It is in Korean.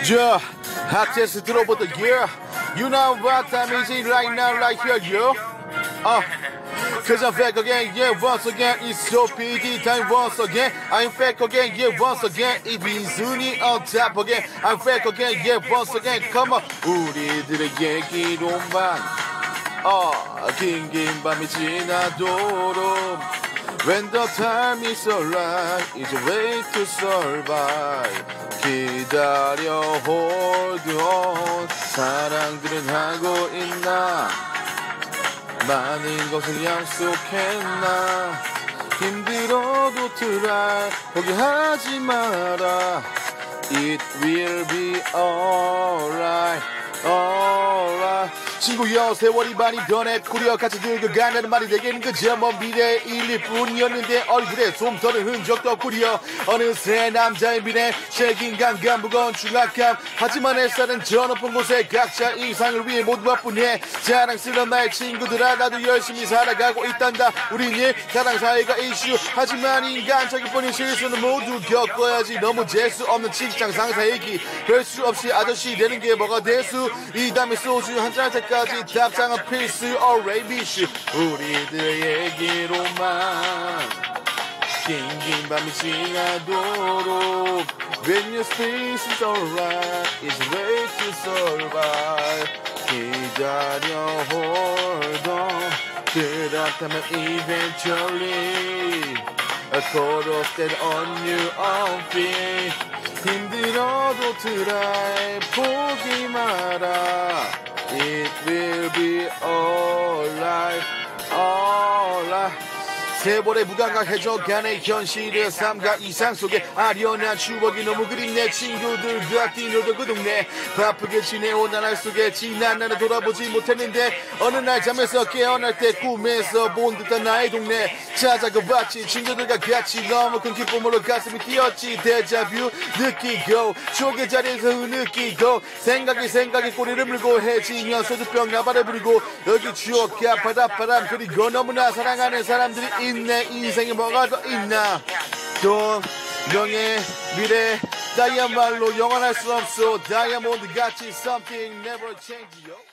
Yeah, hottest drop of the year. You know what time is it right now, right here, yo? Cause I'm back again, yeah, once again, it's so PD time once again. I'm back again, yeah, once again. It means Zuni on top again. I'm back again, yeah, once again. Come on. 우리들의 얘기로만, 긴긴 밤이 지나도록. When the time is alright, it's a way to survive. 기다려, hold on. 사랑들은 하고 있나? 많은 것을 약속했나? 힘들어도 try, 포기하지 마라. It will be alright, alright. 친구여, 세월이 많이 변했구려. 같이 늙어간다는 말이 내게는 그저 먼 미래의 일일 뿐이었는데 얼굴에 솜터는 흔적도 없구려. 어느새 남자의 미래, 책임감, 무거운 중압감. 하지만 햇살은 저 높은 곳에 각자 이상을 위해 모두 바쁘네. 자랑스러운 나의 친구들아, 나도 열심히 살아가고 있단다. 우린 일, 사랑, 사회가 이슈. 하지만 인간적인 뿐인 실수는 모두 겪어야지. 너무 재수 없는 직장 상사 얘기, 별 수 없이 아저씨 되는 게 뭐가 대수. 이 다음에 소주 한잔 까지 답장은 필수 or 비슈. 우리들의 얘기로만 긴긴 밤이 지나도록. When your space is alright, it's a way to survive. 기다려, hold on. 그렇다면 eventually 걸어올 on your own feet. 힘들어도 try, 포기 마라. It will be alright, alright. 세월의 무감각해져가는 현실의 삶과 이상 속에 아련한 추억이 너무 그립네. 내 친구들과 뛰노던 그 동네, 바쁘게 지내온 나날 속에 지난 날을 돌아보지 못했는데 어느 날 잠에서 깨어날 때 꿈에서 본 듯한 나의 동네 찾아가봤지. 친구들과 같이 너무 큰 기쁨으로 가슴이 뛰었지. 데자뷰 느끼고 추억의 자리에서 느끼고 생각이 꼬리를 물고 해지면 소주병 나발을 부리고 여기 추억과 바닷바람 그리고 너무나 사랑하는 사람들이 내 인생에 뭐가 더 있나. 돈, 명예, 미래 다이아말로 영원할 수 없어. 다이아몬드 같이 something never change, yo.